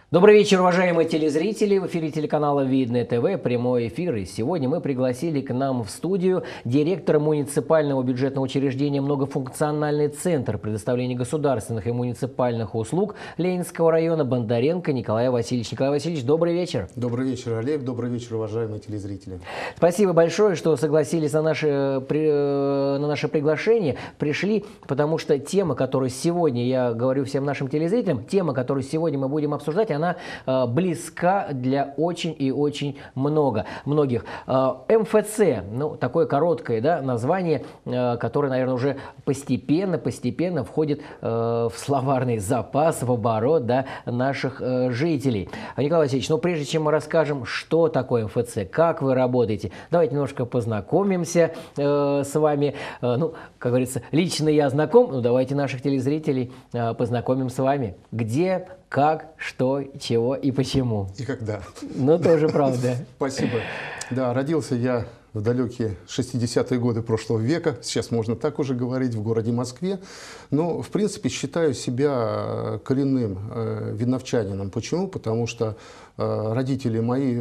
Добрый вечер, уважаемые телезрители. В эфире телеканала Видное ТВ, прямой эфир. И сегодня мы пригласили к нам в студию директора муниципального бюджетного учреждения «Многофункциональный центр предоставления государственных и муниципальных услуг» Ленинского района Бондаренко Николай Васильевич. Николай Васильевич, добрый вечер. Добрый вечер, Олег. Добрый вечер, уважаемые телезрители. Спасибо большое, что согласились на наше приглашение. Пришли, потому что тема, которую сегодня, я говорю всем нашим телезрителям, тема, которую сегодня мы будем обсуждать, она близка для очень и очень многих. МФЦ, ну, такое короткое, да, название, которое, наверное, уже постепенно входит в словарный запас, в оборот, да, наших жителей. Николай Васильевич, ну, прежде чем мы расскажем, что такое МФЦ, как вы работаете, давайте немножко познакомимся с вами. Ну, как говорится, лично я знаком, ну, давайте наших телезрителей познакомим с вами. Где, как, что, чего и почему. И когда. Ну, тоже правда. Спасибо. Да, родился я в далекие 60-е годы прошлого века, сейчас можно так уже говорить, в городе Москве. Но, в принципе, считаю себя коренным видновчанином. Почему? Потому что родители мои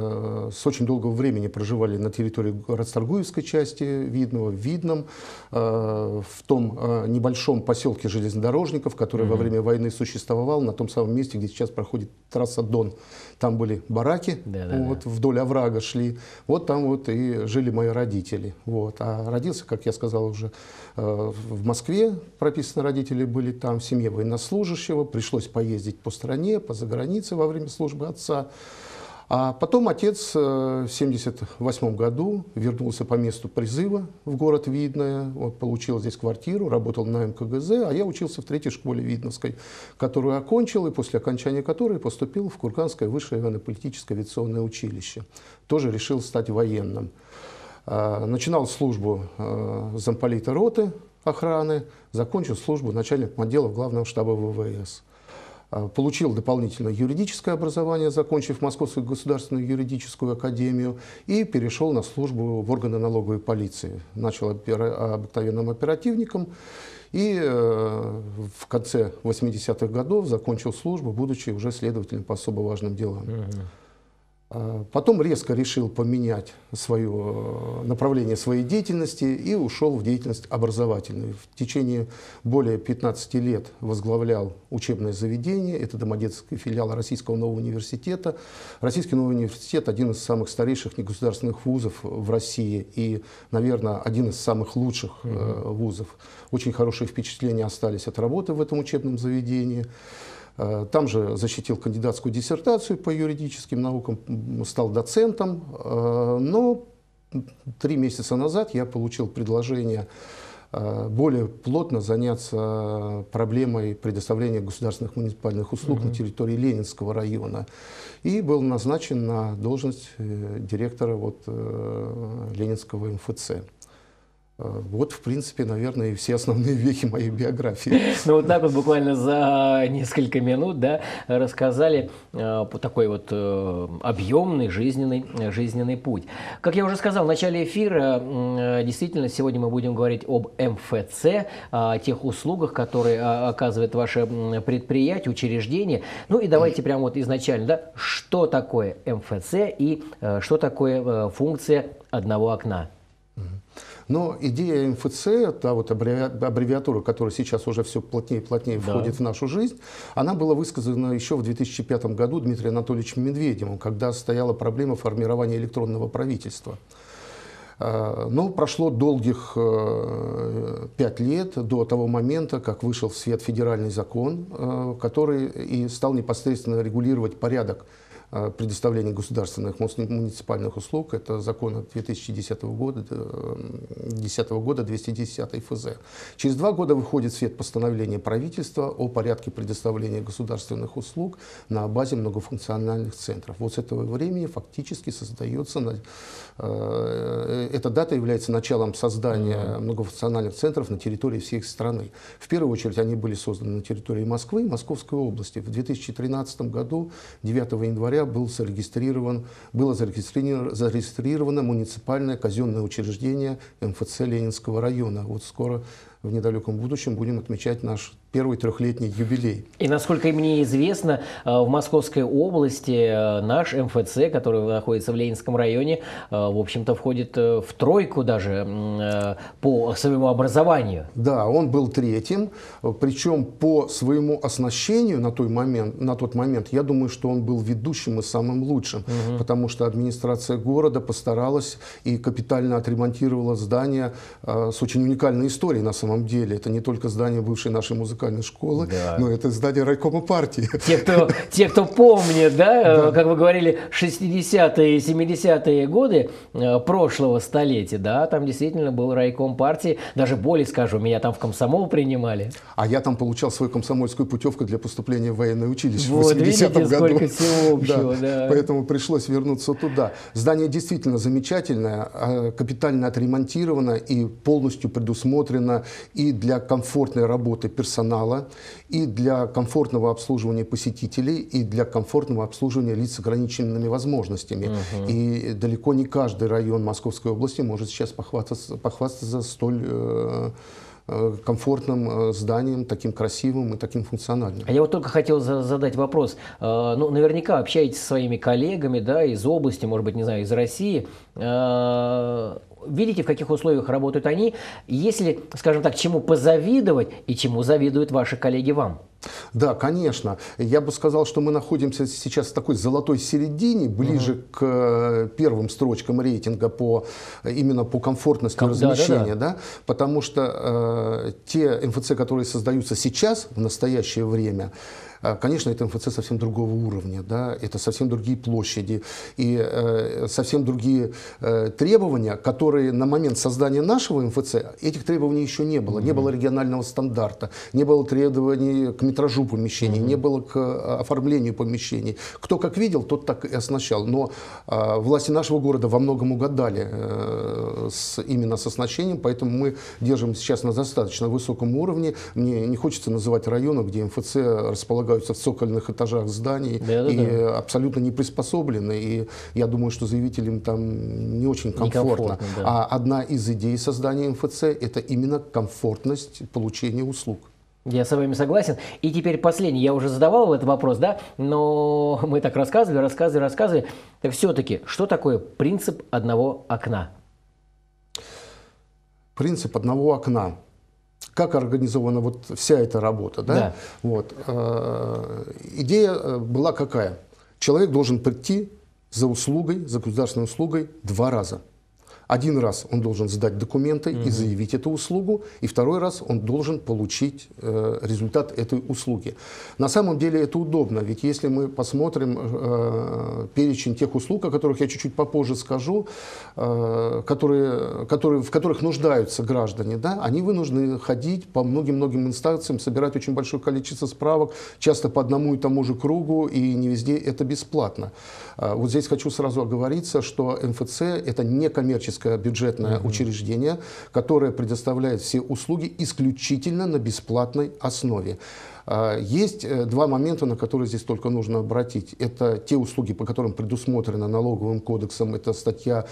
с очень долгого времени проживали на территории Расторгуевской части Видного, в Видном, в том небольшом поселке железнодорожников, который во время войны существовал, на том самом месте, где сейчас проходит трасса Дон. Там были бараки, вдоль оврага шли, вот там вот и жили мои родители. Вот. А родился, как я сказал уже, в Москве, прописаны родители были там, в семье военнослужащего, пришлось поездить по стране, по загранице во время службы отца. А потом отец в 1978 году вернулся по месту призыва в город Видное, вот, получил здесь квартиру, работал на МКГЗ, а я учился в третьей школе Видновской, которую окончил, и после окончания которой поступил в Курганское высшее военно-политическое авиационное училище. Тоже решил стать военным. Начинал службу замполита роты охраны, закончил службу начальником отдела Главного штаба ВВС. Получил дополнительное юридическое образование, закончив Московскую государственную юридическую академию, и перешел на службу в органы налоговой полиции. Начал обыкновенным оперативником и в конце 80-х годов закончил службу, будучи уже следователем по особо важным делам. Потом резко решил поменять направление своей деятельности и ушел в деятельность образовательную. В течение более 15 лет возглавлял учебное заведение, это Домодедовский филиал Российского нового университета. Российский новый университет – один из самых старейших негосударственных вузов в России и, наверное, один из самых лучших вузов. Очень хорошие впечатления остались от работы в этом учебном заведении. Там же защитил кандидатскую диссертацию по юридическим наукам, стал доцентом, но 3 месяца назад я получил предложение более плотно заняться проблемой предоставления государственных муниципальных услуг на территории Ленинского района и был назначен на должность директора Ленинского МФЦ. Вот, в принципе, наверное, и все основные вехи моей биографии. Ну, вот так вот буквально за несколько минут, да, рассказали такой вот объемный жизненный путь. Как я уже сказал в начале эфира, действительно, сегодня мы будем говорить об МФЦ, о тех услугах, которые оказывает ваше предприятие, учреждение. Ну и давайте прямо вот изначально, да, что такое МФЦ и что такое функция одного окна. Но идея МФЦ, та вот аббревиатура, которая сейчас уже все плотнее и плотнее входит в нашу жизнь, она была высказана еще в 2005 году Дмитрием Анатольевичем Медведевым, когда стояла проблема формирования электронного правительства. Но прошло долгих 5 лет до того момента, как вышел в свет федеральный закон, который и стал непосредственно регулировать порядок предоставления государственных муниципальных услуг. Это закон от 2010 года 210 ФЗ. Через 2 года выходит в свет постановление правительства о порядке предоставления государственных услуг на базе многофункциональных центров. Вот с этого времени фактически создается, эта дата является началом создания многофункциональных центров на территории всей страны. В первую очередь они были созданы на территории Москвы и Московской области. В 2013 году, 9 января, было зарегистрировано муниципальное казенное учреждение МФЦ Ленинского района. Вот скоро в недалеком будущем будем отмечать наш первый трехлетний юбилей. И насколько мне известно, в Московской области наш МФЦ, который находится в Ленинском районе, в общем-то, входит в тройку даже по своему образованию. Да, он был третьим, причем по своему оснащению на тот момент, я думаю, что он был ведущим и самым лучшим, потому что администрация города постаралась и капитально отремонтировала здание с очень уникальной историей на самом деле. Это не только здание бывшей нашей музыкальной школы, да, но это здание райкома партии. Те, кто помнит, да, как вы говорили, 60-е и 70-е годы прошлого столетия, да, там действительно был райком партии. Даже более скажу, меня там в комсомол принимали. А я там получал свою комсомольскую путевку для поступления в военное училище вот, в 80-м году. Сколько всего общего, да. Поэтому пришлось вернуться туда. Здание действительно замечательное, капитально отремонтировано и полностью предусмотрено и для комфортной работы персонала, и для комфортного обслуживания посетителей, и для комфортного обслуживания лиц с ограниченными возможностями. И далеко не каждый район Московской области может сейчас похвастаться столь комфортным зданием, таким красивым и таким функциональным. А я вот только хотел задать вопрос. Ну, наверняка общаетесь со своими коллегами, да, из области, может быть, не знаю, из России. Видите, в каких условиях работают они? Если, скажем так, чему позавидовать и чему завидуют ваши коллеги вам? Да, конечно. Я бы сказал, что мы находимся сейчас в такой золотой середине, ближе к первым строчкам рейтинга именно по комфортности размещения. Да? Потому что те МФЦ, которые создаются сейчас, в настоящее время, конечно, это МФЦ совсем другого уровня, да? Это совсем другие площади и совсем другие требования, которые на момент создания нашего МФЦ, этих требований еще не было. Не было регионального стандарта, не было требований к метражу помещений, не было к оформлению помещений. Кто как видел, тот так и оснащал. Но власти нашего города во многом угадали именно с оснащением, поэтому мы держим сейчас на достаточно высоком уровне. Мне не хочется называть районы, где МФЦ располагаются в цокольных этажах зданий и абсолютно не приспособлены. И я думаю, что заявителям там не очень комфортно. Да. А одна из идей создания МФЦ – это именно комфортность получения услуг. Я с вами согласен. И теперь последний. Я уже задавал этот вопрос, да, но мы так рассказывали. Так все-таки, что такое принцип одного окна? Принцип одного окна. Как организована вот вся эта работа, да? Да. Вот. Идея была какая? Человек должен прийти за услугой, за государственной услугой 2 раза. Один раз он должен сдать документы и заявить эту услугу, и второй раз он должен получить результат этой услуги. На самом деле это удобно, ведь если мы посмотрим перечень тех услуг, о которых я чуть-чуть попозже скажу, в которых нуждаются граждане, да, они вынуждены ходить по многим-многим инстанциям, собирать очень большое количество справок, часто по одному и тому же кругу, и не везде это бесплатно. Вот здесь хочу сразу оговориться, что МФЦ – это не коммерческое бюджетное учреждение, которое предоставляет все услуги исключительно на бесплатной основе. Есть 2 момента, на которые здесь только нужно обратить. Это те услуги, по которым предусмотрено налоговым кодексом, это статья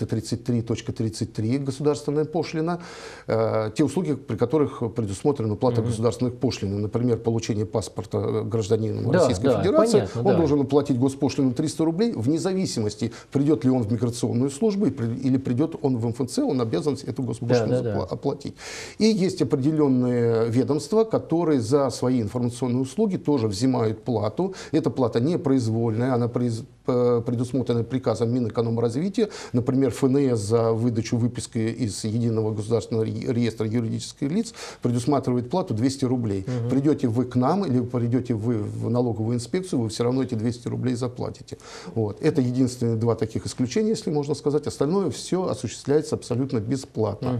333.33 государственная пошлина. Те услуги, при которых предусмотрена уплата государственных пошлин, например, получение паспорта гражданина Российской Федерации, понятно, он должен уплатить госпошлину 300 рублей, вне зависимости, придет ли он в миграционную службу или придет он в МФЦ, он обязан эту госпошлину оплатить. И есть определенные ведомства, которые за свои информационные услуги тоже взимают плату. Эта плата не произвольная, она предусмотрена приказом Минэкономразвития. Например, ФНС за выдачу выписки из Единого государственного реестра юридических лиц предусматривает плату 200 рублей. Придете вы к нам или придете вы в налоговую инспекцию, вы все равно эти 200 рублей заплатите. Вот. Это единственные 2 таких исключения, если можно сказать. Остальное все осуществляется абсолютно бесплатно.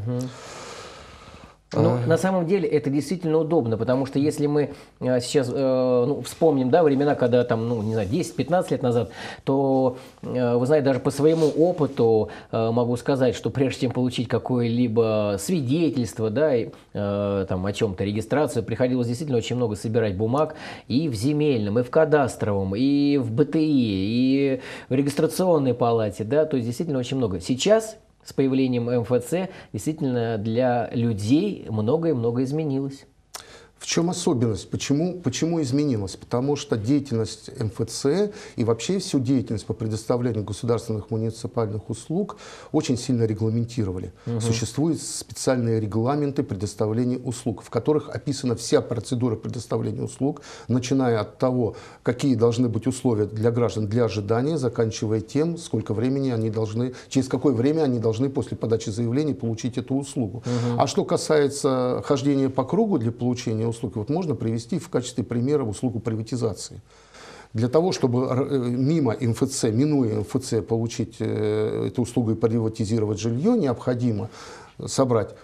Ну, на самом деле это действительно удобно, потому что если мы сейчас вспомним, да, времена, когда там, ну, не знаю, 10-15 лет назад, то, вы знаете, даже по своему опыту могу сказать, что прежде чем получить какое-либо свидетельство, да, там, о чем-то, регистрацию, приходилось действительно очень много собирать бумаг и в земельном, и в кадастровом, и в БТИ, и в регистрационной палате, да, то есть действительно очень много. Сейчас с появлением МФЦ действительно для людей многое-многое изменилось. В чем особенность? Почему изменилось? Потому что деятельность МФЦ и вообще всю деятельность по предоставлению государственных муниципальных услуг очень сильно регламентировали. Существуют специальные регламенты предоставления услуг, в которых описана вся процедура предоставления услуг, начиная от того, какие должны быть условия для граждан для ожидания, заканчивая тем, сколько времени они должны, через какое время они должны после подачи заявления получить эту услугу. А что касается хождения по кругу для получения услуги, вот можно привести в качестве примера услугу приватизации. Для того, чтобы мимо МФЦ, минуя МФЦ, получить эту услугу и приватизировать жилье, необходимо собрать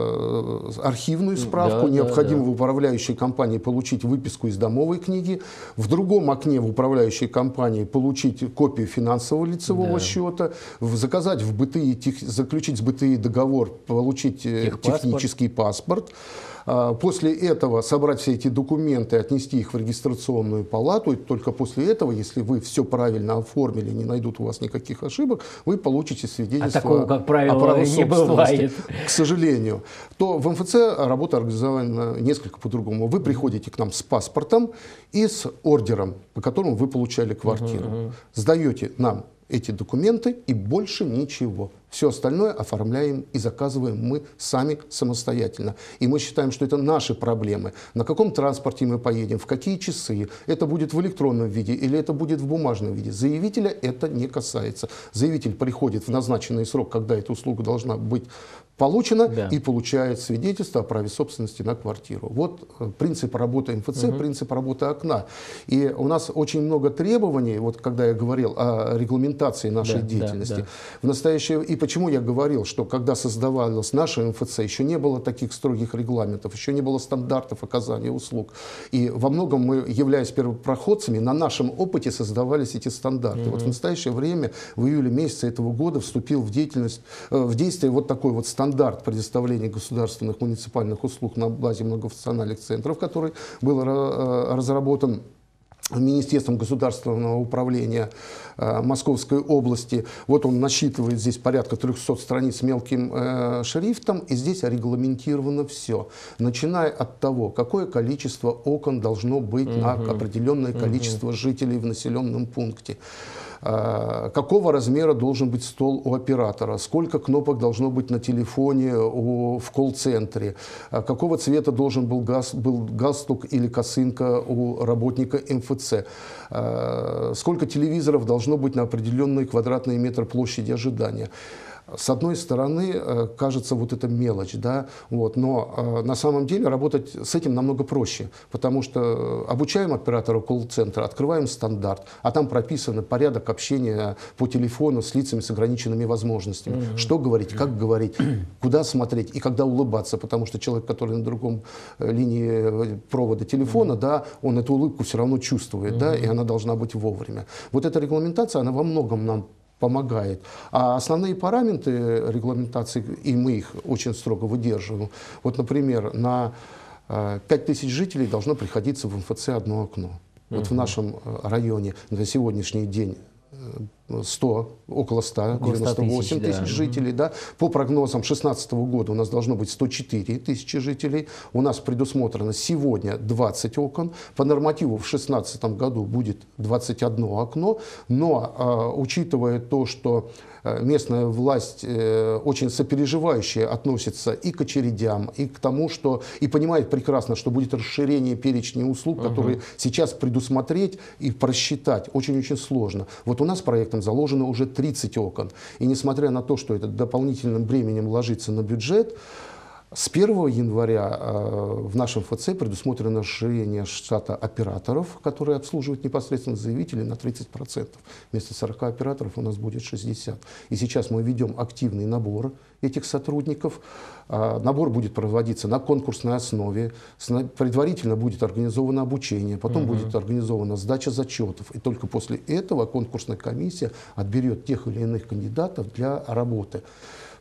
архивную справку, необходимо в управляющей компании получить выписку из домовой книги, в другом окне в управляющей компании получить копию финансового лицевого счета, заказать в БТИ, заключить с БТИ договор, получить технический паспорт. После этого собрать все эти документы, отнести их в регистрационную палату, и только после этого, если вы все правильно оформили, не найдут у вас никаких ошибок, вы получите свидетельство такого, как правило, о праве не бывает. К сожалению. То в МФЦ работа организована несколько по-другому. Вы приходите к нам с паспортом и с ордером, по которому вы получали квартиру. Сдаете нам эти документы и больше ничего. Все остальное оформляем и заказываем мы сами самостоятельно. И мы считаем, что это наши проблемы. На каком транспорте мы поедем, в какие часы, это будет в электронном виде или это будет в бумажном виде. Заявителя это не касается. Заявитель приходит в назначенный срок, когда эта услуга должна быть получена, и получает свидетельство о праве собственности на квартиру. Вот принцип работы МФЦ, принцип работы окна. И у нас очень много требований, вот когда я говорил о регламентации нашей деятельности. В настоящее, и почему я говорил, что когда создавалась наша МФЦ, еще не было таких строгих регламентов, еще не было стандартов оказания услуг. И во многом мы, являясь первопроходцами, на нашем опыте создавались эти стандарты. Вот в настоящее время, в июле месяце этого года, вступил в действие вот такой вот стандарт предоставления государственных муниципальных услуг на базе многофункциональных центров, который был разработан Министерством государственного управления Московской области. Вот он насчитывает здесь порядка 300 страниц мелким шрифтом, и здесь регламентировано все. Начиная от того, какое количество окон должно быть на определенное количество жителей в населенном пункте. Какого размера должен быть стол у оператора, сколько кнопок должно быть на телефоне в колл-центре, какого цвета должен был галстук или косынка у работника МФЦ, сколько телевизоров должно быть на определенный квадратный метр площади ожидания. С одной стороны, кажется, вот это мелочь, да, вот, но на самом деле работать с этим намного проще, потому что обучаем оператора колл-центра, открываем стандарт, а там прописан порядок общения по телефону с лицами с ограниченными возможностями. Что говорить, как говорить, куда смотреть и когда улыбаться, потому что человек, который на другом линии провода телефона, да, он эту улыбку все равно чувствует, да, и она должна быть вовремя. Вот эта регламентация, она во многом нам помогает. А основные параметры регламентации, и мы их очень строго выдерживаем. Вот, например, на 5000 жителей должно приходиться в МФЦ одно окно. Вот в нашем районе на сегодняшний день около 198 тысяч жителей. Да. По прогнозам 2016 года у нас должно быть 104 тысячи жителей. У нас предусмотрено сегодня 20 окон. По нормативу в 2016 году будет 21 окно. Но учитывая то, что местная власть очень сопереживающе относится и к очередям, и к тому, что и понимает прекрасно, что будет расширение перечня услуг, которые сейчас предусмотреть и просчитать очень-очень сложно. Вот у нас проектом заложено уже 30 окон. И несмотря на то, что это дополнительным бременем ложится на бюджет, с 1 января в нашем ФЦ предусмотрено расширение штата операторов, которые обслуживают непосредственно заявителей, на 30%. Вместо 40 операторов у нас будет 60. И сейчас мы ведем активный набор этих сотрудников. Набор будет проводиться на конкурсной основе. Предварительно будет организовано обучение, потом будет организована сдача зачетов. И только после этого конкурсная комиссия отберет тех или иных кандидатов для работы.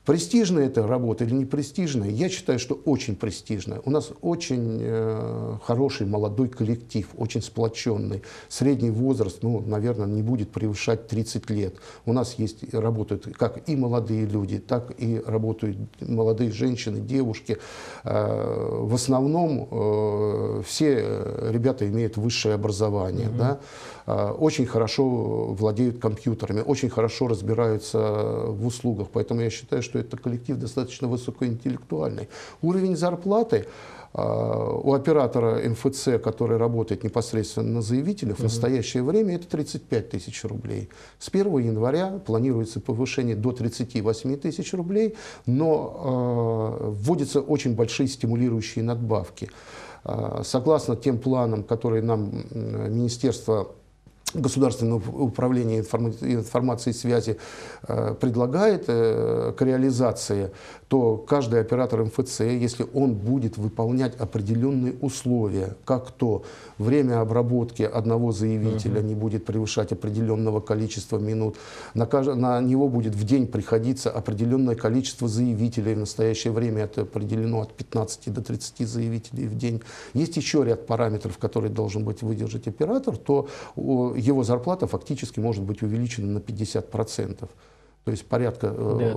Престижная эта работа или не престижная? Я считаю, что очень престижная. У нас очень хороший молодой коллектив, очень сплоченный. Средний возраст, ну, наверное, не будет превышать 30 лет. У нас есть, работают как и молодые люди, так и работают молодые женщины, девушки. В основном все ребята имеют высшее образование, да? Очень хорошо владеют компьютерами, очень хорошо разбираются в услугах. Поэтому я считаю, что это коллектив достаточно высокоинтеллектуальный. Уровень зарплаты у оператора МФЦ, который работает непосредственно на заявителях, в настоящее время это 35 тысяч рублей. С 1 января планируется повышение до 38 тысяч рублей, но вводятся очень большие стимулирующие надбавки. Согласно тем планам, которые нам Министерство Государственного управления информации и связи предлагает к реализации, то каждый оператор МФЦ, если он будет выполнять определенные условия, как то время обработки одного заявителя не будет превышать определенного количества минут, на него будет в день приходиться определенное количество заявителей, в настоящее время это определено от 15 до 30 заявителей в день. Есть еще ряд параметров, которые должен быть выдержать оператор, то его зарплата фактически может быть увеличена на 50%. То есть порядка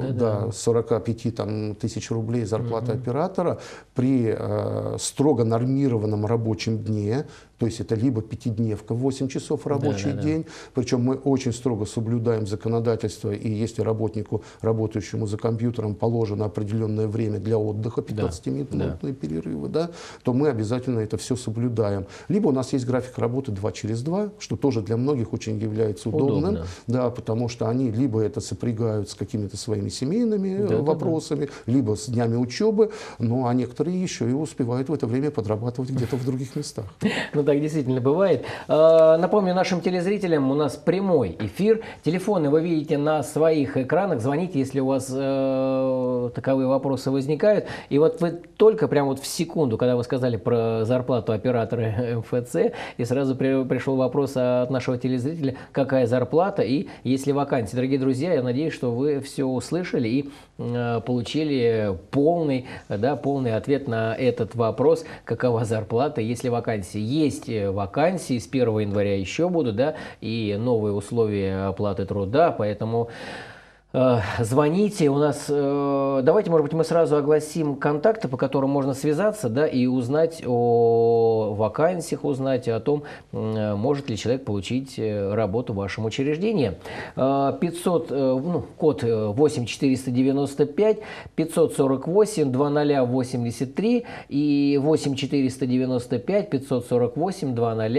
45 тысяч рублей зарплаты оператора при строго нормированном рабочем дне. То есть это либо пятидневка, 8 часов рабочий день. Причем мы очень строго соблюдаем законодательство. И если работнику, работающему за компьютером, положено определенное время для отдыха, 15-минутные перерывы, то мы обязательно это все соблюдаем. Либо у нас есть график работы 2 через 2, что тоже для многих очень является удобным. Да, потому что они либо это сопрягают с какими-то своими семейными вопросами, либо с днями учебы, ну а некоторые еще и успевают в это время подрабатывать где-то в других местах. Ну так действительно бывает. Напомню нашим телезрителям, у нас прямой эфир. Телефоны вы видите на своих экранах. Звоните, если у вас таковые вопросы возникают. И вот вы только прямо вот в секунду, когда вы сказали про зарплату оператора МФЦ, и сразу пришел вопрос от нашего телезрителя, какая зарплата и есть ли вакансии. Дорогие друзья, я надеюсь, что вы все услышали и получили полный ответ на этот вопрос, какова зарплата, есть ли вакансии. Есть вакансии, с 1 января еще будут, и новые условия оплаты труда, поэтому звоните, у нас, давайте, может быть, мы сразу огласим контакты, по которым можно связаться, и узнать о вакансиях, узнать о том, может ли человек получить работу в вашем учреждении. 500, код 8495, 548 2083 и 8495 548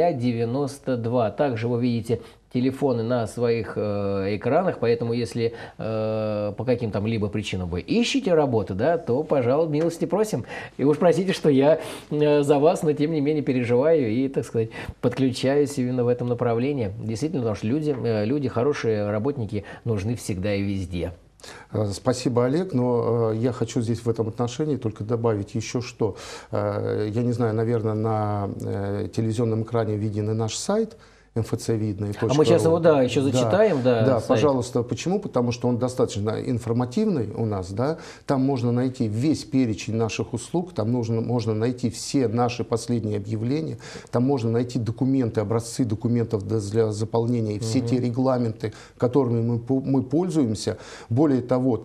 2092. Также вы видите телефоны на своих экранах, поэтому если по каким там либо причинам вы ищете работу, то, пожалуйста, милости просим. И уж простите, что я за вас, но тем не менее переживаю и, так сказать, подключаюсь именно в этом направлении. Действительно, потому что люди, хорошие работники нужны всегда и везде. Спасибо, Олег, но я хочу здесь в этом отношении только добавить еще что. Я не знаю, наверное, на телевизионном экране виден и наш сайт, mfcvidное.ru. А мы сейчас его, еще зачитаем. Да, пожалуйста. Почему? Потому что он достаточно информативный у нас. Там можно найти весь перечень наших услуг, там можно найти все наши последние объявления, там можно найти документы, образцы документов для заполнения, и все те регламенты, которыми мы пользуемся. Более того,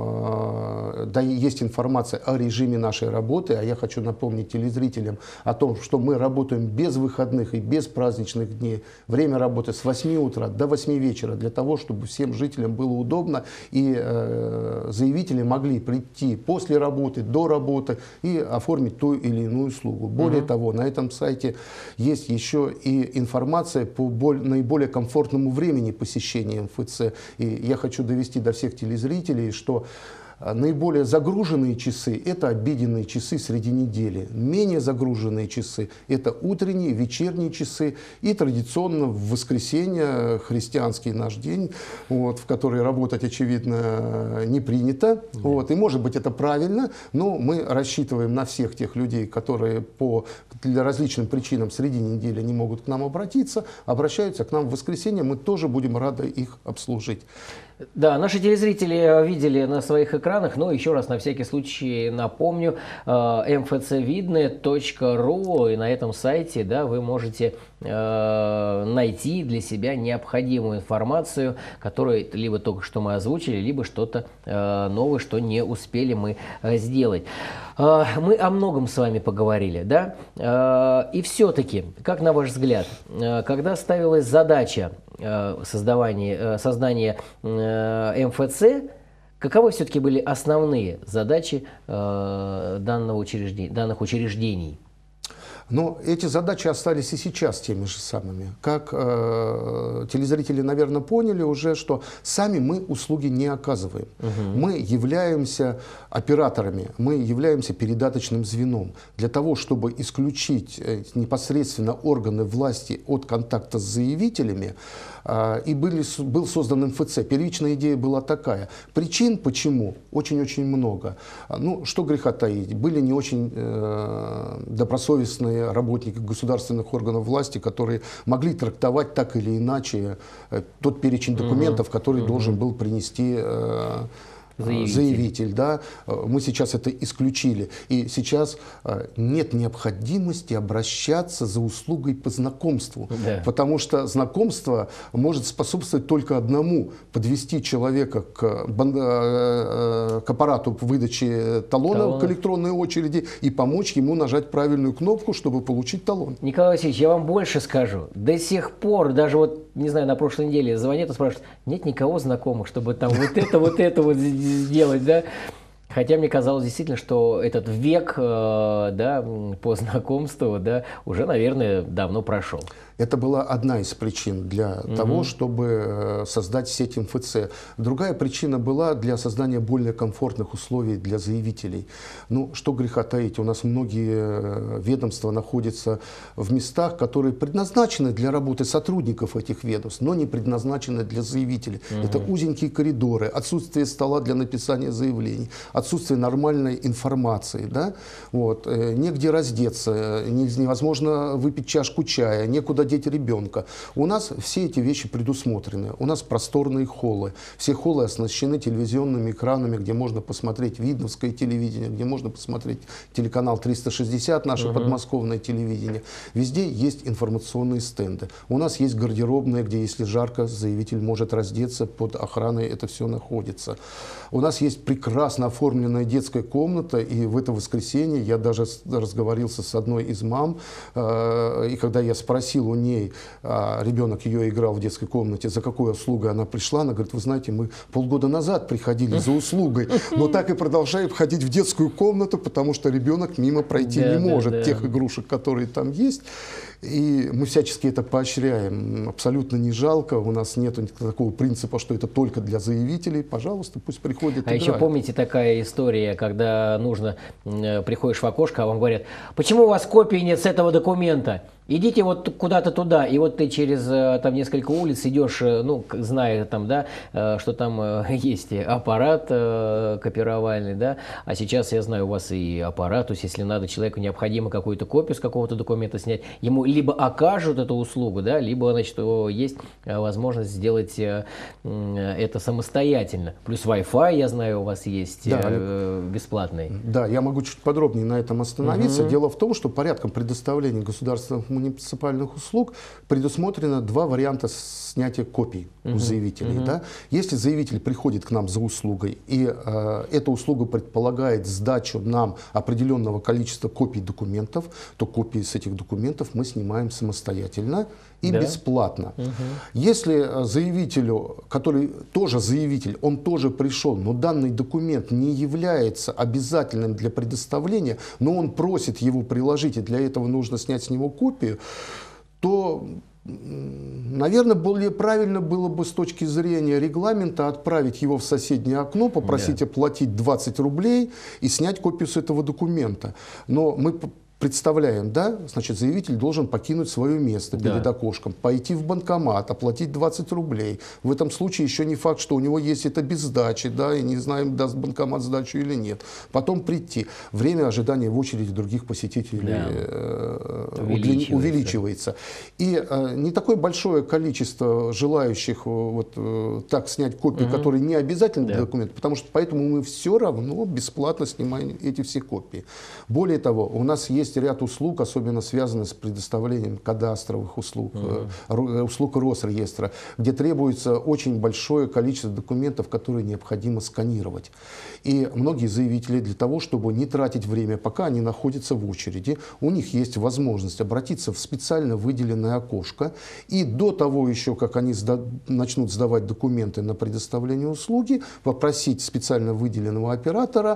там есть информация о режиме нашей работы, а я хочу напомнить телезрителям о том, что мы работаем без выходных и без праздничных дней. Время работы с 8 утра до 8 вечера для того, чтобы всем жителям было удобно и заявители могли прийти после работы, до работы и оформить ту или иную услугу. Более того, на этом сайте есть еще и информация по наиболее комфортному времени посещения МФЦ. И я хочу довести до всех телезрителей, что наиболее загруженные часы – это обеденные часы среди недели. Менее загруженные часы – это утренние, вечерние часы. И традиционно в воскресенье, христианский наш день, в который работать, очевидно, не принято. И может быть это правильно, но мы рассчитываем на всех тех людей, которые по различным причинам среди недели не могут к нам обратиться, обращаются к нам в воскресенье, мы тоже будем рады их обслужить. Да, наши телезрители видели на своих экранах, но еще раз на всякий случай напомню, mfcvidne.ru, и на этом сайте, да, вы можете найти для себя необходимую информацию, которую либо только что мы озвучили, либо что-то новое, что не успели мы сделать. Мы о многом с вами поговорили, да? И все-таки, как на ваш взгляд, когда ставилась задача создания МФЦ, каковы все-таки были основные задачи данных учреждений? Но эти задачи остались и сейчас теми же самыми. Как телезрители, наверное, поняли уже, что сами мы услуги не оказываем. Мы являемся операторами, мы являемся передаточным звеном. Для того, чтобы исключить непосредственно органы власти от контакта с заявителями, и был создан МФЦ. Первичная идея была такая. Причин почему очень-очень много. Ну, что греха таить. Были не очень добросовестные работники государственных органов власти, которые могли трактовать так или иначе тот перечень документов, который должен был принести заявитель. Да? Мы сейчас это исключили. И сейчас нет необходимости обращаться за услугой по знакомству. Да. Потому что знакомство может способствовать только одному: подвести человека к аппарату выдачи талона к электронной очереди и помочь ему нажать правильную кнопку, чтобы получить талон. Николай Васильевич, я вам больше скажу. До сих пор, даже вот, не знаю, на прошлой неделе звонят и спрашивают: нет никого знакомых, чтобы там вот это вот сделать, да? Хотя мне казалось действительно, что этот век, да, по знакомству, да, уже, наверное, давно прошел. Это была одна из причин для того, чтобы создать сеть МФЦ. Другая причина была для создания более комфортных условий для заявителей. Ну, что греха таить, у нас многие ведомства находятся в местах, которые предназначены для работы сотрудников этих ведомств, но не предназначены для заявителей. Это узенькие коридоры, отсутствие стола для написания заявлений, отсутствие нормальной информации, да? Вот. Негде раздеться, невозможно выпить чашку чая, некуда деть ребенка. У нас все эти вещи предусмотрены. У нас просторные холлы. Все холлы оснащены телевизионными экранами, где можно посмотреть видновское телевидение, где можно посмотреть телеканал 360, наше подмосковное телевидение. Везде есть информационные стенды. У нас есть гардеробная, где, если жарко, заявитель может раздеться, под охраной это все находится. У нас есть прекрасно оформленная детская комната, и в это воскресенье я даже разговорился с одной из мам, и когда я спросил у ней, ребенок ее играл в детской комнате, за какой услугой она пришла, она говорит: вы знаете, мы полгода назад приходили за услугой, но так и продолжаем ходить в детскую комнату, потому что ребенок мимо пройти не может, тех игрушек, которые там есть. И мы всячески это поощряем. Абсолютно не жалко. У нас нет такого принципа, что это только для заявителей. Пожалуйста, пусть приходят. А еще помните такая история, когда приходишь в окошко, а вам говорят: почему у вас копии нет с этого документа? Идите вот куда-то туда, и вот ты через там несколько улиц идешь, ну, зная там, да, что там есть аппарат копировальный, да, а сейчас, я знаю, у вас и аппарат, то есть если надо, человеку необходимо какую-то копию с какого-то документа снять, ему либо окажут эту услугу, да, либо, значит, есть возможность сделать это самостоятельно. Плюс Wi-Fi, я знаю, у вас есть, да, бесплатный. Да, я могу чуть подробнее на этом остановиться. Дело в том, что порядком предоставления государственных муниципальных услуг предусмотрено два варианта снятия копий у заявителей. Да? Если заявитель приходит к нам за услугой, и эта услуга предполагает сдачу нам определенного количества копий документов, то копии с этих документов мы снимаем самостоятельно и бесплатно. Если заявителю, который тоже заявитель, он тоже пришел, но данный документ не является обязательным для предоставления, но он просит его приложить, и для этого нужно снять с него копию, то, наверное, более правильно было бы с точки зрения регламента отправить его в соседнее окно, попросить оплатить 20 рублей и снять копию с этого документа. Но мы представляем, да, значит, заявитель должен покинуть свое место перед окошком, пойти в банкомат, оплатить 20 рублей. В этом случае еще не факт, что у него есть это без сдачи, да, и не знаем, даст банкомат сдачу или нет. Потом прийти. Время ожидания в очереди других посетителей увеличивается. И не такое большое количество желающих так снять копии, которые не обязательны для документа, потому что поэтому мы все равно бесплатно снимаем эти все копии. Более того, у нас есть ряд услуг, особенно связанных с предоставлением кадастровых услуг, услуг Росреестра, где требуется очень большое количество документов, которые необходимо сканировать. И многие заявители для того, чтобы не тратить время, пока они находятся в очереди, у них есть возможность обратиться в специально выделенное окошко и до того еще, как они начнут сдавать документы на предоставление услуги, попросить специально выделенного оператора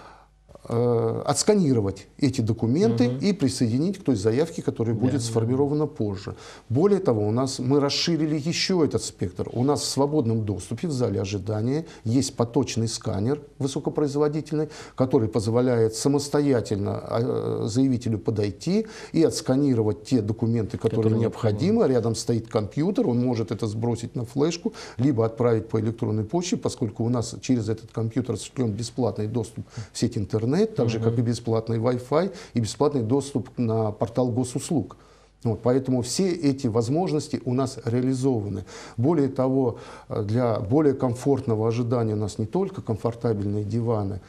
отсканировать эти документы и присоединить к той заявке, которая будет сформирована позже. Более того, мы расширили еще этот спектр. У нас в свободном доступе в зале ожидания есть поточный сканер высокопроизводительный, который позволяет самостоятельно заявителю подойти и отсканировать те документы, которые необходимы. Рядом стоит компьютер, он может это сбросить на флешку, либо отправить по электронной почте, поскольку у нас через этот компьютер осуществлен бесплатный доступ в сеть интернет, так же, как и бесплатный Wi-Fi и бесплатный доступ на портал госуслуг. Поэтому все эти возможности у нас реализованы. Более того, для более комфортного ожидания у нас не только комфортабельные диваны.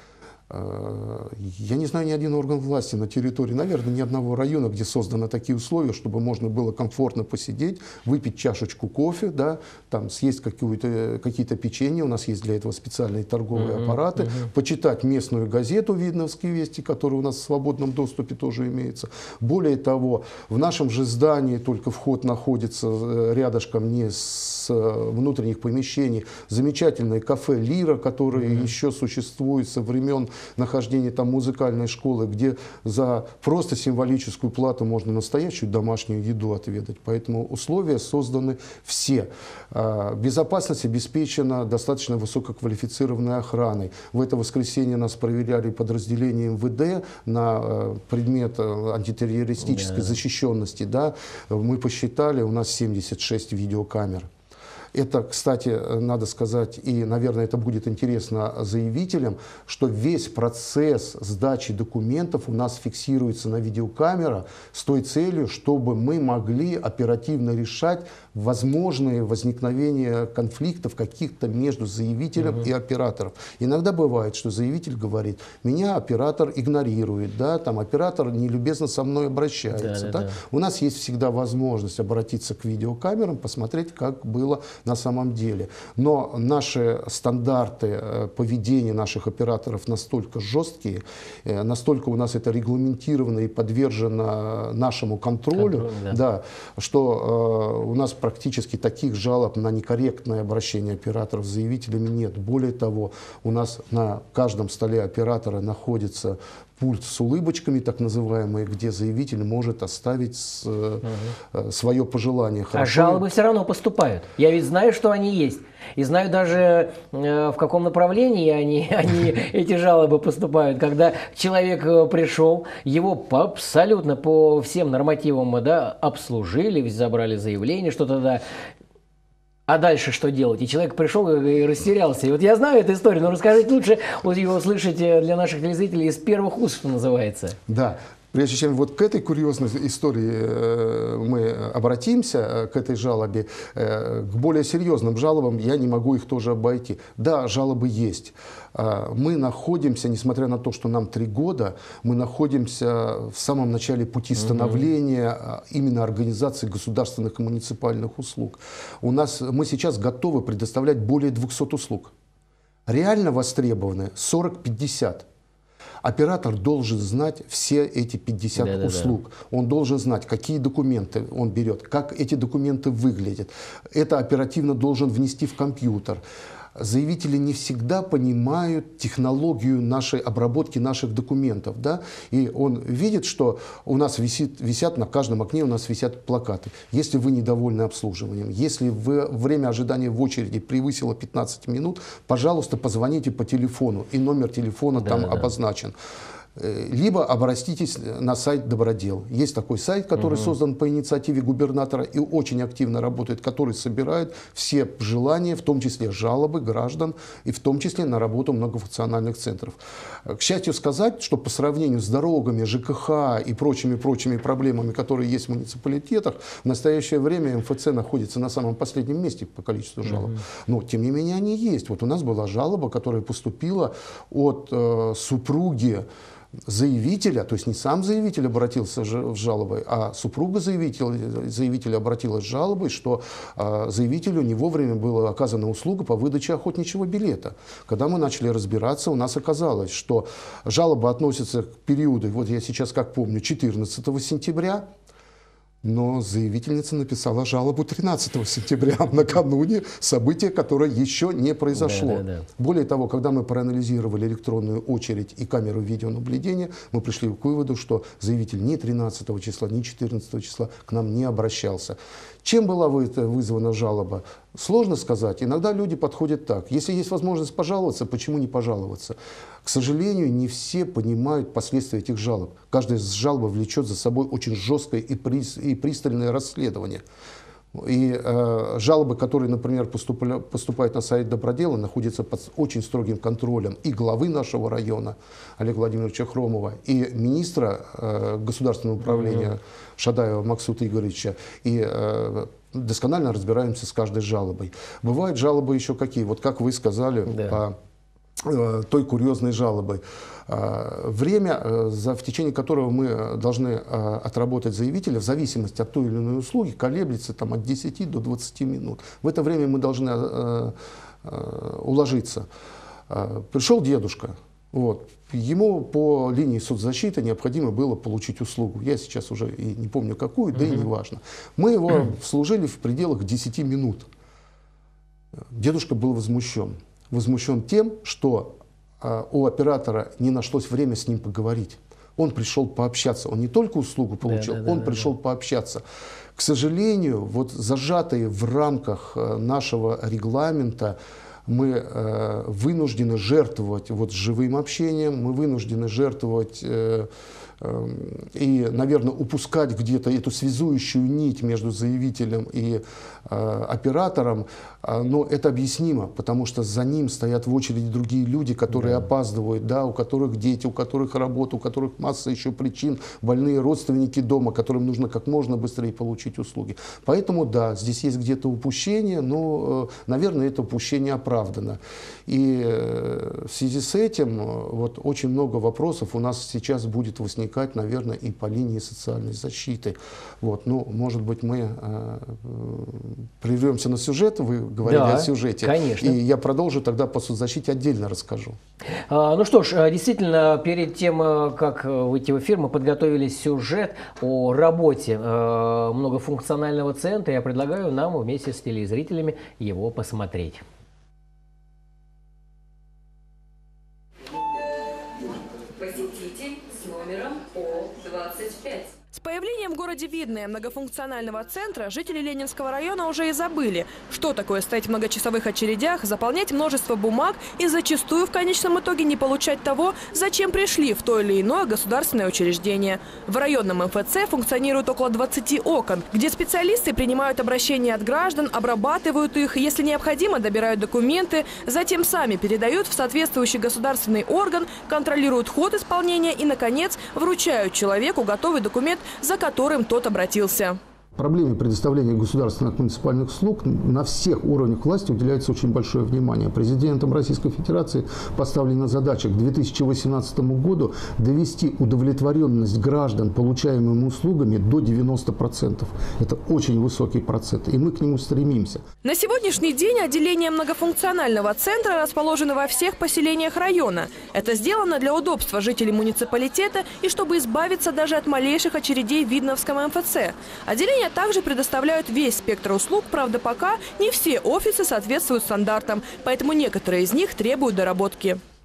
Я не знаю ни один орган власти на территории, наверное, ни одного района, где созданы такие условия, чтобы можно было комфортно посидеть, выпить чашечку кофе, да, там, съесть какие-то печенья, у нас есть для этого специальные торговые аппараты, почитать местную газету «Видновские вести», которая у нас в свободном доступе тоже имеется. Более того, в нашем же здании, только вход находится рядышком, не с внутренних помещений, замечательное кафе «Лира», которое еще существует со времен нахождения там музыкальной школы, где за просто символическую плату можно настоящую домашнюю еду отведать. Поэтому условия созданы все. Безопасность обеспечена достаточно высококвалифицированной охраной. В это воскресенье нас проверяли подразделения МВД на предмет антитеррористической защищенности. Да. Мы посчитали, у нас 76 видеокамер. Это, кстати, надо сказать, и, наверное, это будет интересно заявителям, что весь процесс сдачи документов у нас фиксируется на видеокамеру с той целью, чтобы мы могли оперативно решать возможные возникновения конфликтов каких-то между заявителем и оператором. Иногда бывает, что заявитель говорит: меня оператор игнорирует, да, там, оператор нелюбезно со мной обращается. Да. У нас есть всегда возможность обратиться к видеокамерам, посмотреть, как было на самом деле. Но наши стандарты поведения наших операторов настолько жесткие, настолько у нас это регламентировано и подвержено нашему контролю, да, что у нас практически таких жалоб на некорректное обращение операторов с заявителями нет. Более того, у нас на каждом столе оператора находится пульт с улыбочками, так называемые, где заявитель может оставить свое пожелание. А жалобы все равно поступают. Я ведь знаю, что они есть. И знаю даже, в каком направлении они эти жалобы поступают. Когда человек пришел, его абсолютно по всем нормативам, да, обслужили, забрали заявление, что-то, да. А дальше что делать? И человек пришел и растерялся. И вот я знаю эту историю, но расскажите лучше, вот его услышать для наших телезрителей из первых уст, что называется. Да. Прежде чем вот к этой курьезной истории мы обратимся, к этой жалобе, к более серьезным жалобам, я не могу их тоже обойти. Да, жалобы есть. Мы находимся, несмотря на то, что нам 3 года, мы находимся в самом начале пути становления именно организации государственных и муниципальных услуг. Мы сейчас готовы предоставлять более 200 услуг. Реально востребованы 40-50. Оператор должен знать все эти 50 услуг. Он должен знать, какие документы он берет, как эти документы выглядят. Это оперативно должен внести в компьютер. Заявители не всегда понимают технологию нашей обработки наших документов. Да? И он видит, что у нас висят на каждом окне, у нас висят плакаты. Если вы недовольны обслуживанием, если время ожидания в очереди превысило 15 минут, пожалуйста, позвоните по телефону. И номер телефона там обозначен. либо обратитесь на сайт Добродел. Есть такой сайт, который создан по инициативе губернатора и очень активно работает, который собирает все желания, в том числе жалобы граждан, и в том числе на работу многофункциональных центров. К счастью сказать, что по сравнению с дорогами, ЖКХ и прочими проблемами, которые есть в муниципалитетах, в настоящее время МФЦ находится на самом последнем месте по количеству жалоб. Но, тем не менее, они есть. Вот у нас была жалоба, которая поступила от супруги заявителя, то есть не сам заявитель обратился с жалобой, а супруга заявителя обратилась с жалобой, что заявителю не вовремя была оказана услуга по выдаче охотничьего билета. Когда мы начали разбираться, у нас оказалось, что жалоба относится к периоду, вот я сейчас как помню, 14 сентября, но заявительница написала жалобу 13 сентября, накануне события, которое еще не произошло. Более того, когда мы проанализировали электронную очередь и камеру видеонаблюдения, мы пришли к выводу, что заявитель ни 13 числа, ни 14 числа к нам не обращался. Чем была вызвана жалоба? Сложно сказать. Иногда люди подходят так. Если есть возможность пожаловаться, почему не пожаловаться? К сожалению, не все понимают последствия этих жалоб. Каждая жалоба влечет за собой очень жесткое и пристальное расследование. И жалобы, которые, например, поступают на сайт Добродела, находятся под очень строгим контролем и главы нашего района Олега Владимировича Хромова, и министра государственного управления Шадаева Максута Игоревича, и досконально разбираемся с каждой жалобой. Бывают жалобы еще какие, вот как вы сказали, по той курьезной жалобой. Время, в течение которого мы должны отработать заявителя, в зависимости от той или иной услуги, колеблется там, от 10 до 20 минут. В это время мы должны уложиться. Пришел дедушка. Вот. Ему по линии соцзащиты необходимо было получить услугу. Я сейчас уже и не помню какую, да и не важно. Мы его служили в пределах 10 минут. Дедушка был возмущен. Возмущен тем, что у оператора не нашлось время с ним поговорить. Он пришел пообщаться. Он не только услугу получил, он пришел пообщаться. К сожалению, вот зажатые в рамках нашего регламента, мы вынуждены жертвовать вот живым общением, мы вынуждены жертвовать и, наверное, упускать где-то эту связующую нить между заявителем и оператором, но это объяснимо, потому что за ним стоят в очереди другие люди, которые опаздывают, да, у которых дети, у которых работа, у которых масса еще причин, больные родственники дома, которым нужно как можно быстрее получить услуги. Поэтому, да, здесь есть где-то упущение, но, наверное, это упущение оправдано. И в связи с этим вот очень много вопросов у нас сейчас будет возникать, наверное, и по линии социальной защиты. Вот, ну, может быть, мы прервемся на сюжет, вы говорили о сюжете. Конечно. И я продолжу тогда по соцзащите отдельно расскажу. Ну что ж, действительно, перед тем, как выйти в эфир, мы подготовили сюжет о работе многофункционального центра. Я предлагаю нам вместе с телезрителями его посмотреть. Посетитель с номером О25. С появлением в городе Видное многофункционального центра жители Ленинского района уже и забыли, что такое стоять в многочасовых очередях, заполнять множество бумаг и зачастую в конечном итоге не получать того, зачем пришли в то или иное государственное учреждение. В районном МФЦ функционирует около 20 окон, где специалисты принимают обращения от граждан, обрабатывают их, если необходимо, добирают документы, затем сами передают в соответствующий государственный орган, контролируют ход исполнения и, наконец, вручают человеку готовый документ, за которым тот обратился. Проблеме предоставления государственных муниципальных услуг на всех уровнях власти уделяется очень большое внимание. Президентом Российской Федерации поставлена задача к 2018 году довести удовлетворенность граждан получаемыми услугами до 90%. Это очень высокий процент, и мы к нему стремимся. На сегодняшний день отделения многофункционального центра расположены во всех поселениях района. Это сделано для удобства жителей муниципалитета и чтобы избавиться даже от малейших очередей в Видновском МФЦ. Отделения также предоставляют весь спектр услуг, правда, пока не все офисы соответствуют стандартам, поэтому некоторые из них требуют доработки.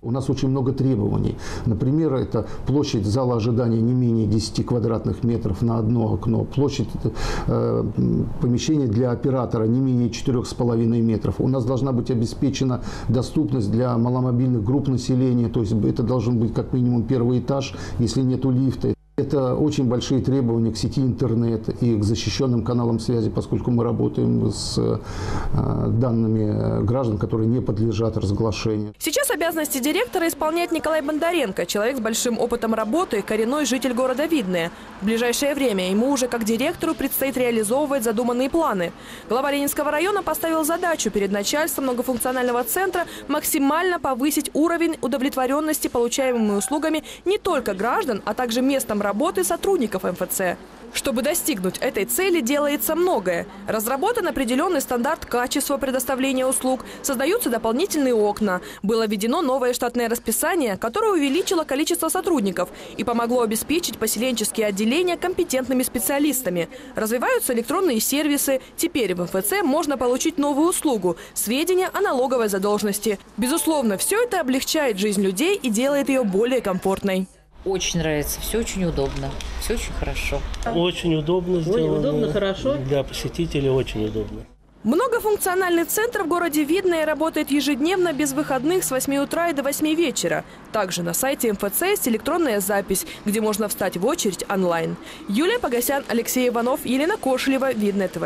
У нас очень много требований. Например, это площадь зала ожидания не менее 10 квадратных метров на одно окно, площадь помещения для оператора не менее 4,5 метров. У нас должна быть обеспечена доступность для маломобильных групп населения, то есть это должен быть как минимум первый этаж, если нету лифта. Это очень большие требования к сети интернет и к защищенным каналам связи, поскольку мы работаем с данными граждан, которые не подлежат разглашению. Сейчас обязанности директора исполняет Николай Бондаренко, человек с большим опытом работы, коренной житель города Видное. В ближайшее время ему уже как директору предстоит реализовывать задуманные планы. Глава Ленинского района поставил задачу перед начальством многофункционального центра максимально повысить уровень удовлетворенности получаемыми услугами не только граждан, а также местом работы сотрудников МФЦ. Чтобы достигнуть этой цели, делается многое. Разработан определенный стандарт качества предоставления услуг, создаются дополнительные окна. Было введено новое штатное расписание, которое увеличило количество сотрудников и помогло обеспечить поселенческие отделения компетентными специалистами. Развиваются электронные сервисы. Теперь в МФЦ можно получить новую услугу – сведения о налоговой задолженности. Безусловно, все это облегчает жизнь людей и делает ее более комфортной. Очень нравится, все очень удобно, все очень хорошо. Очень удобно сделано. Удобно, хорошо. Для посетителей очень удобно. Многофункциональный центр в городе Видное работает ежедневно без выходных с 8 утра и до 8 вечера. Также на сайте МФЦ есть электронная запись, где можно встать в очередь онлайн. Юлия Погосян, Алексей Иванов, Елена Кошелева, Видное ТВ.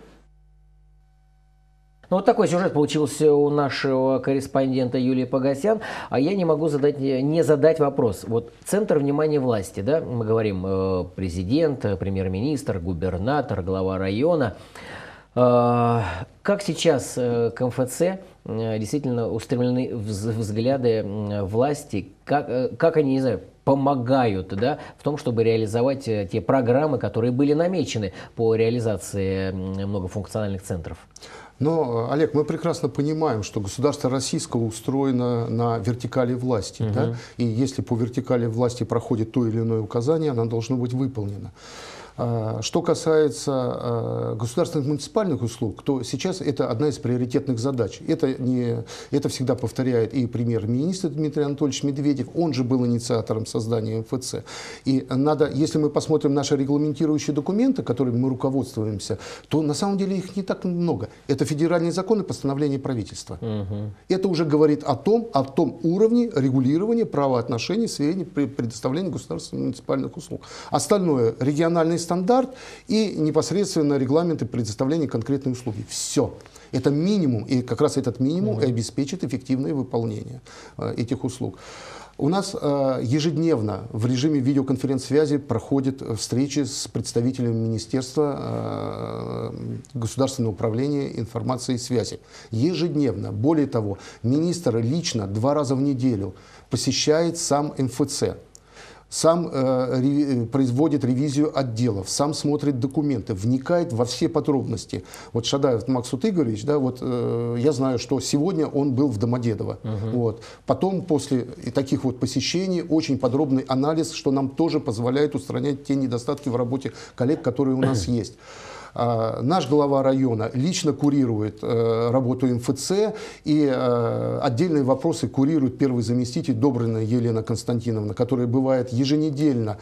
Ну, вот такой сюжет получился у нашего корреспондента Юлии Погосян. А я не могу не задать вопрос. Вот центр внимания власти, да, мы говорим президент, премьер-министр, губернатор, глава района. Как сейчас к МФЦ действительно устремлены взгляды власти, как они, не знаю, помогают, да, в том, чтобы реализовать те программы, которые были намечены по реализации многофункциональных центров? Но, Олег, мы прекрасно понимаем, что государство российское устроено на вертикали власти. Да? И если по вертикали власти проходит то или иное указание, оно должно быть выполнено. Что касается государственных муниципальных услуг, то сейчас это одна из приоритетных задач. Это всегда повторяет и премьер-министр Дмитрий Анатольевич Медведев. Он же был инициатором создания МФЦ. И надо, если мы посмотрим наши регламентирующие документы, которыми мы руководствуемся, то на самом деле их не так много. Это федеральные законы, постановления правительства. Это уже говорит о том уровне регулирования правоотношений в сфере предоставления государственных муниципальных услуг. Остальное – региональный стандарт и непосредственно регламенты предоставления конкретной услуги. Все. Это минимум, и как раз этот минимум и обеспечит эффективное выполнение этих услуг. У нас ежедневно в режиме видеоконференц-связи проходят встречи с представителями Министерства государственного управления информации и связи. Ежедневно. Более того, министр лично 2 раза в неделю посещает сам МФЦ. Сам производит ревизию отделов, сам смотрит документы, вникает во все подробности. Вот Шадаев Максут Игоревич, да, вот, я знаю, что сегодня он был в Домодедово. Вот. Потом, после таких вот посещений, очень подробный анализ, что нам тоже позволяет устранять те недостатки в работе коллег, которые у нас есть. Наш глава района лично курирует работу МФЦ, и отдельные вопросы курирует первый заместитель Добрина Елена Константиновна, которая бывает еженедельно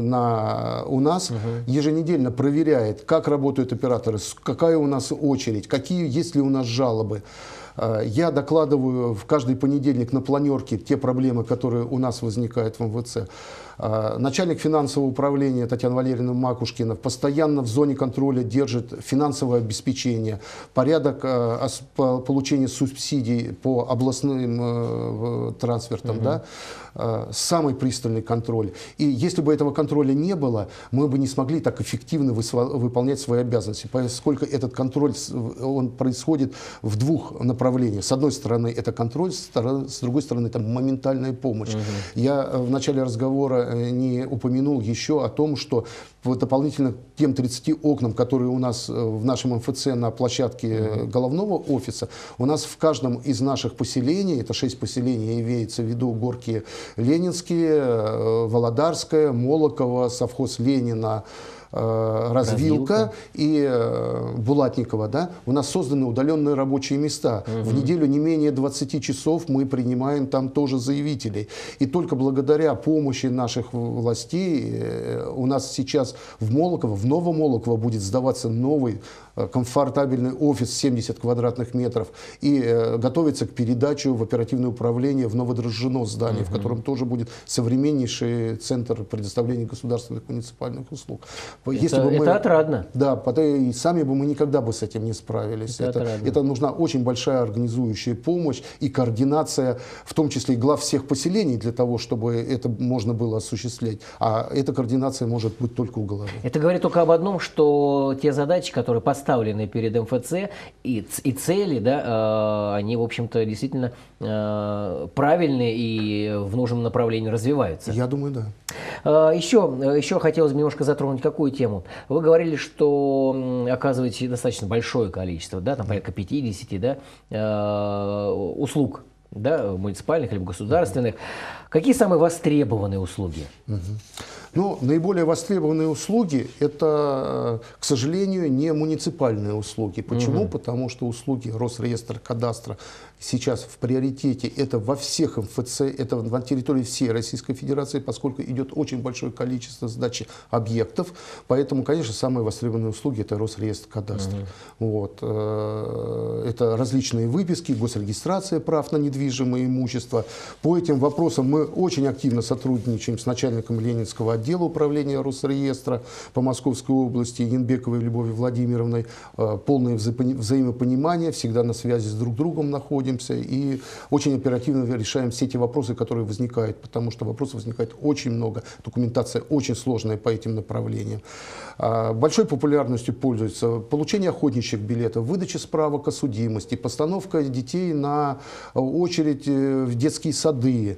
у нас, еженедельно проверяет, как работают операторы, какая у нас очередь, какие есть ли у нас жалобы. Я докладываю в каждый понедельник на планерке те проблемы, которые у нас возникают в МФЦ. Начальник финансового управления Татьяна Валерьевна Макушкина постоянно в зоне контроля держит финансовое обеспечение, порядок получения субсидий по областным трансфертам, да, самый пристальный контроль. И если бы этого контроля не было, мы бы не смогли так эффективно выполнять свои обязанности, поскольку этот контроль он происходит в 2 направлениях. С одной стороны это контроль, с другой стороны это моментальная помощь. Я в начале разговора не упомянул еще о том, что дополнительно к тем 30 окнам, которые у нас в нашем МФЦ на площадке головного офиса, у нас в каждом из наших поселений, это 6 поселений, имеется в виду Горки Ленинские, Володарская, Молоково, совхоз Ленина, Развилка и Булатникова, да, у нас созданы удаленные рабочие места. В неделю не менее 20 часов мы принимаем там тоже заявителей. И только благодаря помощи наших властей у нас сейчас в Молоково, в Новомолоково будет сдаваться новый комфортабельный офис 70 квадратных метров и готовится к передаче в оперативное управление в Новодрожжино здание, в котором тоже будет современнейший центр предоставления государственных муниципальных услуг. Это отрадно. Да, и сами бы мы никогда бы с этим не справились. Это нужна очень большая организующая помощь и координация, в том числе и глав всех поселений, для того, чтобы это можно было осуществлять. А эта координация может быть только у главы. Это говорит только об одном, что те задачи, которые поставлены перед МФЦ и цели, да, они, в общем-то, действительно правильные и в нужном направлении развиваются. Я думаю, да. Еще хотелось бы немножко затронуть какую тему. Вы говорили, что оказываете достаточно большое количество, да, там порядка 50, да, услуг, да, муниципальных или государственных. Какие самые востребованные услуги? Ну, наиболее востребованные услуги – это, к сожалению, не муниципальные услуги. Почему? Потому что услуги Росреестра, кадастра сейчас в приоритете. Это во всех МФЦ, это на территории всей Российской Федерации, поскольку идет очень большое количество сдачи объектов. Поэтому, конечно, самые востребованные услуги – это Росреестр, кадастр. Вот. Это различные выписки, госрегистрация прав на недвижимое имущество. По этим вопросам мы очень активно сотрудничаем с начальником Ленинского отдела управления Росреестра по Московской области Янбековой Любовью Владимировной. Полное взаимопонимание, всегда на связи с друг другом находимся и очень оперативно решаем все те вопросы, которые возникают, потому что вопросов возникает очень много, документация очень сложная по этим направлениям. Большой популярностью пользуется получение охотничьих билетов, выдача справок о судимости, постановка детей на очередь в детские сады.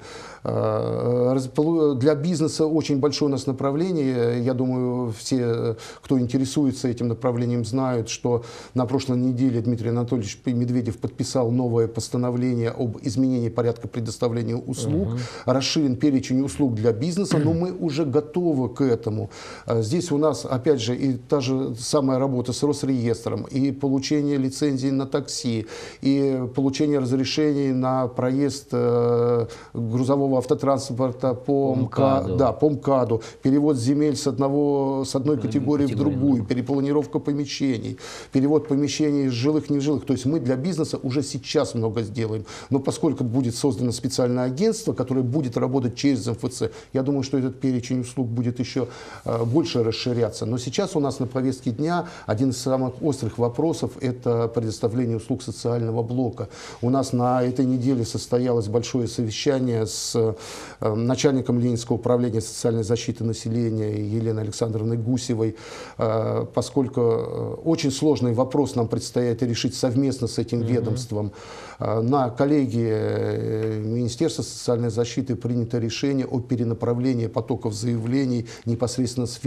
Для бизнеса очень большое у нас направление. Я думаю, все, кто интересуется этим направлением, знают, что на прошлой неделе Дмитрий Анатольевич Медведев подписал новое постановление об изменении порядка предоставления услуг. Расширен перечень услуг для бизнеса, но мы уже готовы к этому. Здесь у нас, опять же, и та же самая работа с Росреестром, и получение лицензии на такси, и получение разрешений на проезд грузового автотранспорта по МКАДу. Да, по МКАДу, перевод земель с одной категории в другую, перепланировка помещений, перевод помещений из жилых в нежилых. То есть мы для бизнеса уже сейчас много сделаем. Но поскольку будет создано специальное агентство, которое будет работать через МФЦ, я думаю, что этот перечень услуг будет еще больше расширяться. Но сейчас у нас на повестке дня один из самых острых вопросов – это предоставление услуг социального блока. У нас на этой неделе состоялось большое совещание с начальником Ленинского управления социальной защиты населения Еленой Александровной Гусевой, поскольку очень сложный вопрос нам предстоит решить совместно с этим ведомством. На коллегии Министерства социальной защиты принято решение о перенаправлении потоков заявлений непосредственно с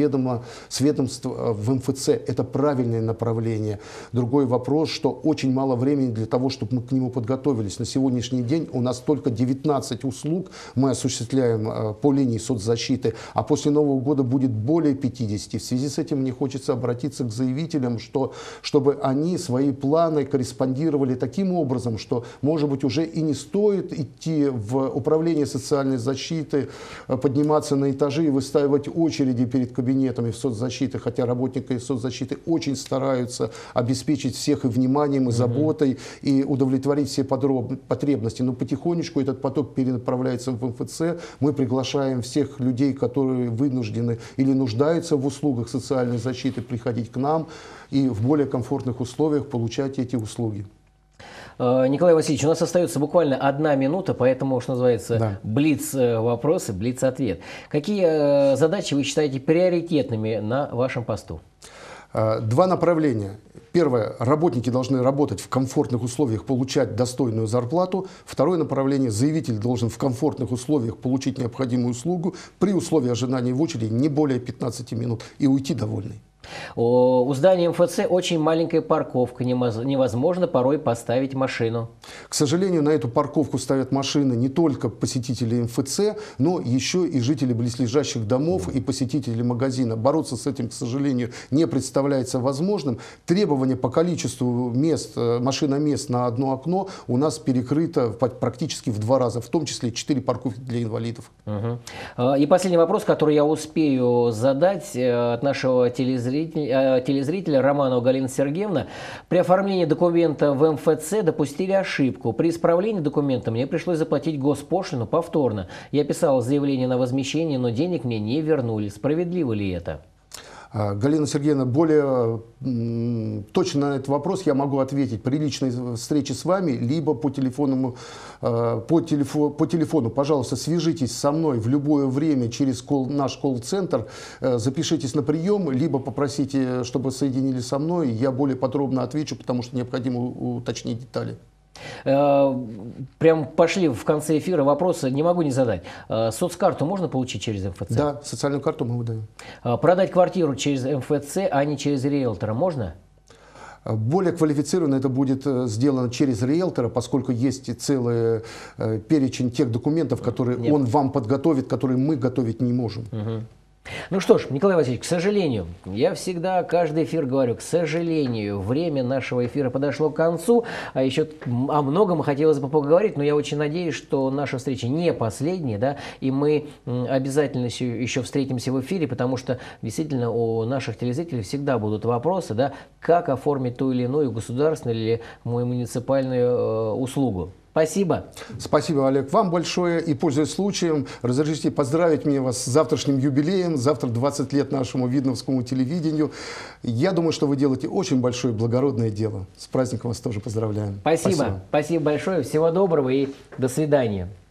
ведомства в МФЦ. Это правильное направление. Другой вопрос, что очень мало времени для того, чтобы мы к нему подготовились. На сегодняшний день у нас только 19 услуг мы осуществляем по линии соцзащиты, а после Нового года будет более 50. В связи с этим мне хочется обратиться к заявителям, чтобы они свои планы корреспондировали таким образом, что, может быть, уже и не стоит идти в управление социальной защиты, подниматься на этажи и выстаивать очереди перед кабинетами в соцзащите, хотя работники соцзащиты очень стараются обеспечить всех и вниманием, и заботой, и удовлетворить все потребности. Но потихонечку этот поток перенаправляется в МФЦ. Мы приглашаем всех людей, которые вынуждены или нуждаются в услугах социальной защиты, приходить к нам и в более комфортных условиях получать эти услуги. Николай Васильевич, у нас остается буквально 1 минута, поэтому, что называется, блиц-вопросы, блиц-ответ. Какие задачи вы считаете приоритетными на вашем посту? 2 направления. Первое. Работники должны работать в комфортных условиях, получать достойную зарплату. Второе направление. Заявитель должен в комфортных условиях получить необходимую услугу при условии ожидания в очереди не более 15 минут и уйти довольный. У здания МФЦ очень маленькая парковка, невозможно порой поставить машину. К сожалению, на эту парковку ставят машины не только посетители МФЦ, но еще и жители близлежащих домов и посетители магазина. Бороться с этим, к сожалению, не представляется возможным. Требования по количеству мест, машиномест на одно окно у нас перекрыто практически в 2 раза, в том числе 4 парковки для инвалидов. И последний вопрос, который я успею задать от нашего телезрителя Романова Галина Сергеевна. При оформлении документа в МФЦ допустили ошибку. При исправлении документа мне пришлось заплатить госпошлину повторно. Я писал заявление на возмещение, но денег мне не вернули. Справедливо ли это? Галина Сергеевна, более точно на этот вопрос я могу ответить при личной встрече с вами, либо по телефону. Пожалуйста, свяжитесь со мной в любое время через наш колл-центр, запишитесь на прием, либо попросите, чтобы соединили со мной. Я более подробно отвечу, потому что необходимо уточнить детали. Прям пошли в конце эфира вопросы, не могу не задать. Соцкарту можно получить через МФЦ? Да, социальную карту мы выдаем. Продать квартиру через МФЦ, а не через риэлтора можно? Более квалифицированно это будет сделано через риэлтора, поскольку есть целый перечень тех документов, которые он вам подготовит, которые мы готовить не можем. Ну что ж, Николай Васильевич, к сожалению, я всегда каждый эфир говорю, к сожалению, время нашего эфира подошло к концу, а еще о многом хотелось бы поговорить, но я очень надеюсь, что наша встреча не последняя, да, и мы обязательно еще встретимся в эфире, потому что действительно у наших телезрителей всегда будут вопросы, да, как оформить ту или иную государственную или муниципальную услугу. Спасибо. Спасибо, Олег, вам большое. И, пользуясь случаем, разрешите поздравить вас с завтрашним юбилеем. Завтра 20 лет нашему видновскому телевидению. Я думаю, что вы делаете очень большое благородное дело. С праздником вас тоже поздравляем. Спасибо. Спасибо большое. Всего доброго и до свидания.